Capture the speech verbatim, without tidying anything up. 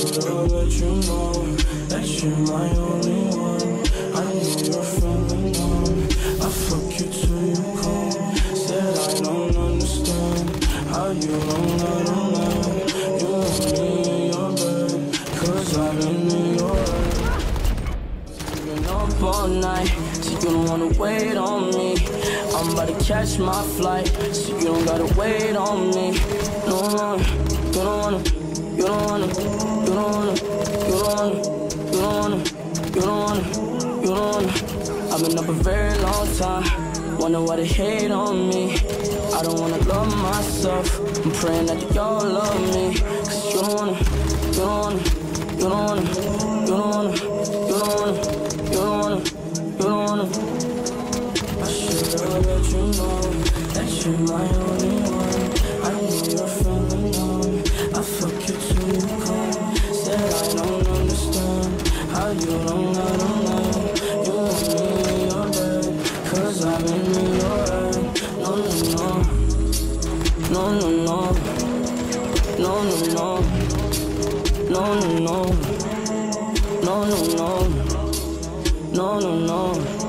should've let you know that you're my only one. I know you're feeling numb. I fuck you till you come. Said I don't understand how you don't, I don't know. You want me in your bed, cause I've been in your head. You've been up all night, so you don't wanna wait on me. I'm about to catch my flight, so you don't gotta wait on me. No, no, you don't wanna, you don't wanna, you don't wanna, you don't wanna, you don't wanna, you don't wanna, you don't wanna. I've been up a very long time, wonder why they hate on me. I don't wanna love myself, I'm praying that y'all love me. Cause you don't wanna, you don't wanna, you don't wanna, you don't wanna, you don't wanna, you don't wanna, you don't wanna. I should've let you know that you're my only one. I know you're feeling numb. I fuck you till you come. Said I don't understand how you don't, I don't know. You want me in your bed, cause I've been in your head. No, no, no, no, no, no, no, no, no, no, no, no, no, no, no, no, no.